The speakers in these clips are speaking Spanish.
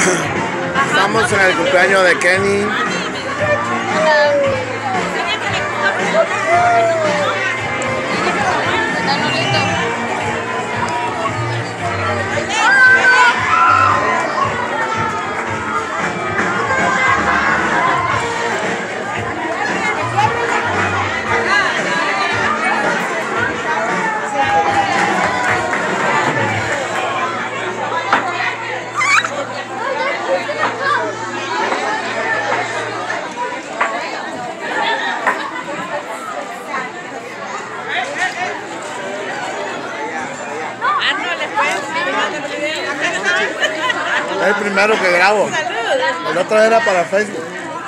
Estamos en el cumpleaños de Kenny. Es el primero que grabo. El otro era para Facebook.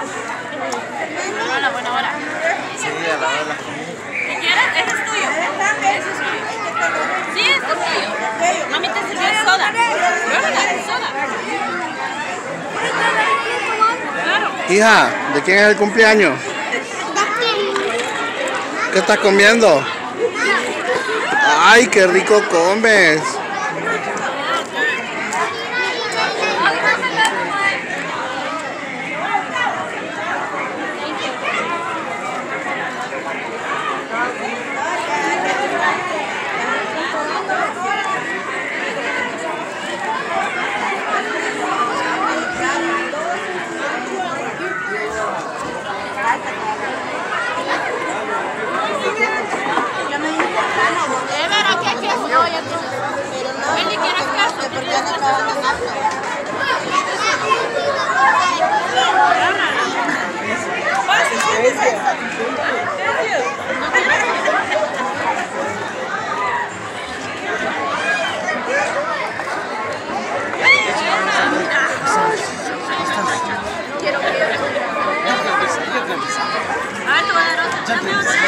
Hola, buena hora. Sí, a la hora. ¿Qué quieres? Ese es tuyo. Ese es tuyo. Sí, este es tuyo. Mami te sirvió soda. Soda. Claro. Hija, ¿de quién es el cumpleaños? ¿Qué estás comiendo? ¡Ay, qué rico comes! Quiero. Ah, te voy a dar otra.